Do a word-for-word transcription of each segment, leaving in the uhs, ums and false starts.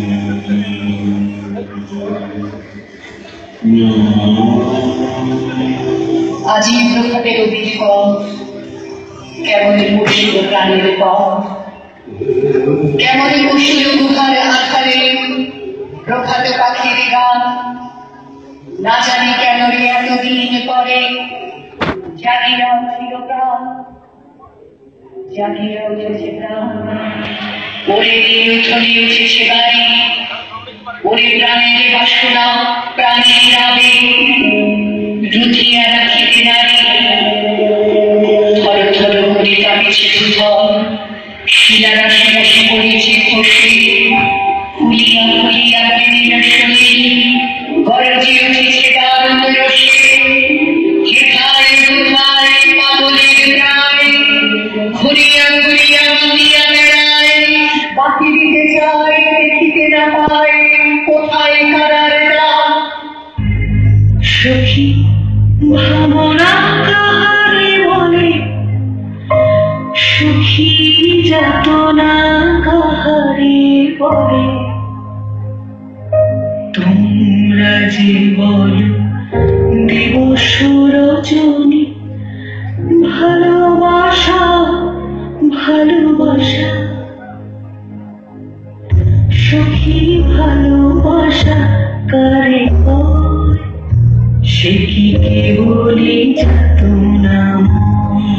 আজি প্রভাতের অভিজ্ঞতা কেমন বসিল প্রাণের পথ, কেমন বসিল গুহার আধারে প্রভাত পাখির গান। না জানি কেন রে এতদিন পরে জাগিয়া উঠিল প্রাণ, জাগিয়া উঠেছে প্রাণ। ওরে উঠনি উঠেছে বাড়ি, ওরে প্রাণের বাসনা প্রাণের আবেগ রুধিয়া রাখিতে নারী। থর থর করে কাঁপিছে ভুবন, শিলারা শিরাশি পড়েছে খসে, ফুলিয়া ফুলিয়া প্রেমের শরীর গর্জে উঠেছে দারুণ রসে। যেথায় কোথায় পাগলের প্রায় ঘুরিয়া ঘুরিয়া বাঁধিয়া বেড়ায়, বাকি দিতে চায় দেখিতে না পায় কোথায় কারার রাত। সখী ভাবনা কাহারে বলে, সুখী যাতনা কাহারে বলে। তোমরা যে বল দিবস রজনী, ভালোবাসা ভালোবাসা সখী ভালোবাসা কারে কয়, সে কি কেবলই যাতনাময়।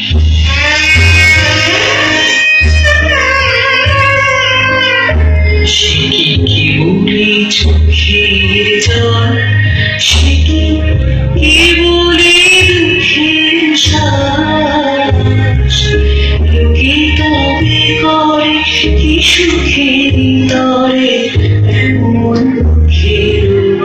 সে কি কেবলই চোখের জল, সে কি কেবলই দুঃখের শ্বাস। লোকে তবে করে কি সুখের তরে এমন দুঃখের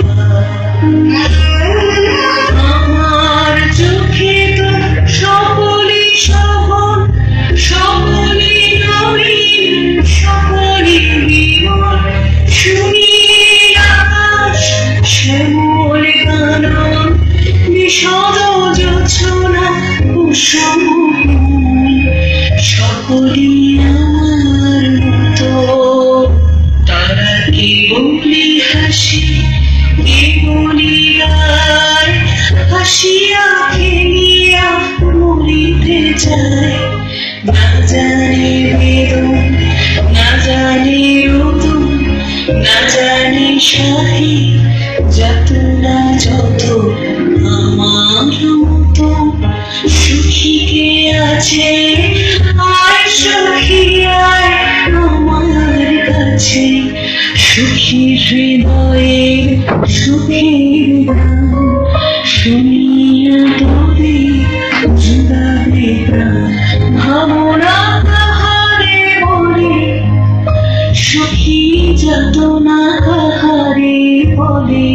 আমার চোখে তো সকলই শোভন, সকলই নবীন, সকলই বিমল। শুনি আকাশ শ্যামল গানন, বিশদ জোছনা কুসুম সকলই আমার মতো। তারা কেবলই হাসি কেবলই গায়, হাসিয়া খেলিয়া মরিতে যায়। না জানি বেদন, না জানি রোদন, না জানি শাহী যাতনা যত। আমার মতো সুখী কে আছে, আয় সখী আয় আমার কাছে। সুখী হৃদয়ের সুখের গান শুনিয়া তবে জুড়াবে প্রাণ। ভাবনা কাহারে বলে, সুখী যাতনা কাহারে বলে।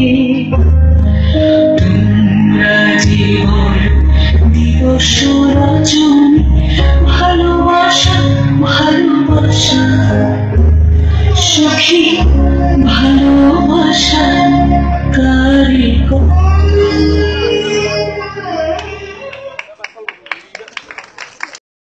তোমরা যে বল দিবস রজনী, ভালোবাসা ভালোবাসা সখী ভালোবাসা কারে কয়।